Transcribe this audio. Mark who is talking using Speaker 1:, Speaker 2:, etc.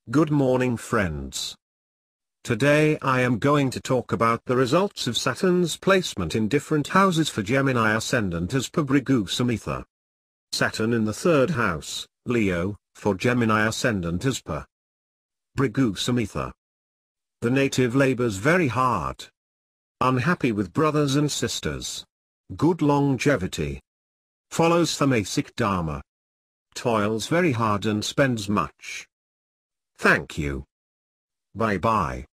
Speaker 1: Good morning friends. Today I am going to talk about the results of Saturn's placement in different houses for Gemini Ascendant as per Bhrigu Samhita. Saturn in the third house, Leo, for Gemini Ascendant as per Bhrigu Samhita. The native labors very hard. Unhappy with brothers and sisters. Good longevity. Follows Thamasic Dharma. Toils very hard and spends much. Thank you. Bye bye.